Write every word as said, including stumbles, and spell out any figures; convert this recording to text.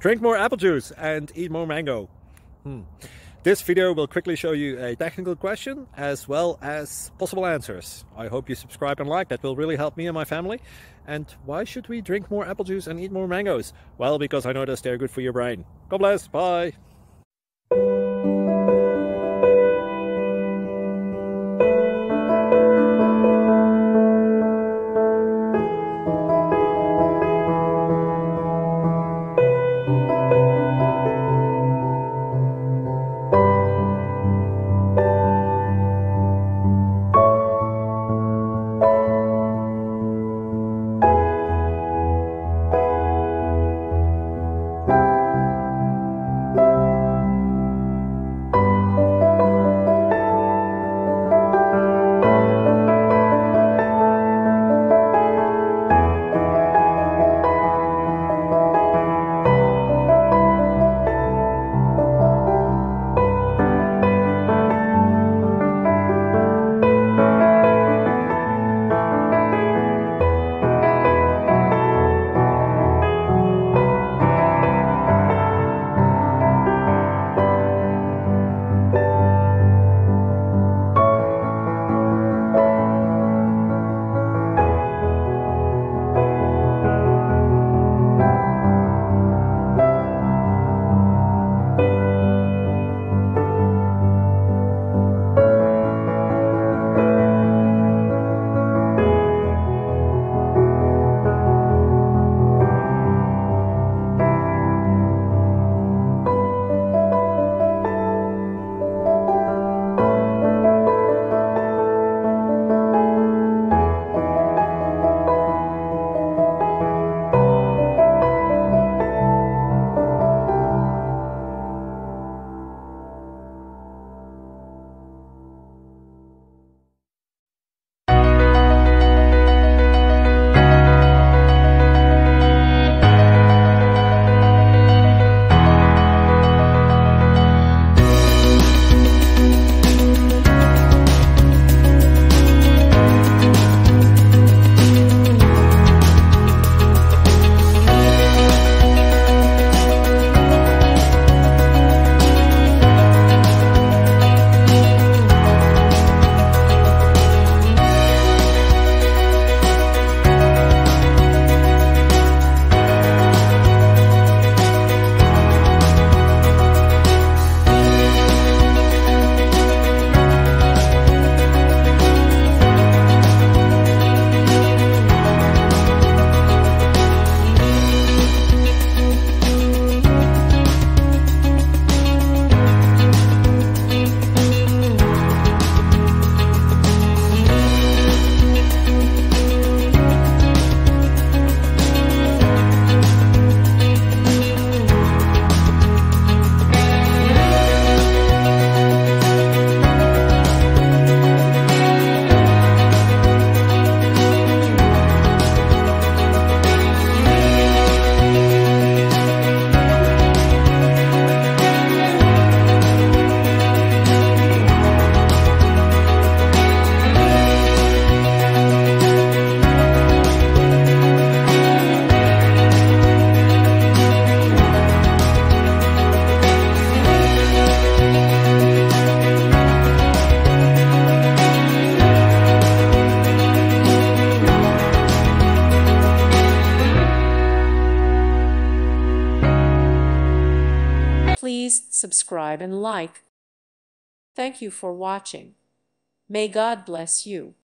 Drink more apple juice and eat more mango. Hmm. This video will quickly show you a technical question as well as possible answers. I hope you subscribe and like, that will really help me and my family. And why should we drink more apple juice and eat more mangoes? Well, because I noticed they're good for your brain. God bless, bye! Please subscribe and like. Thank you for watching. May God bless you.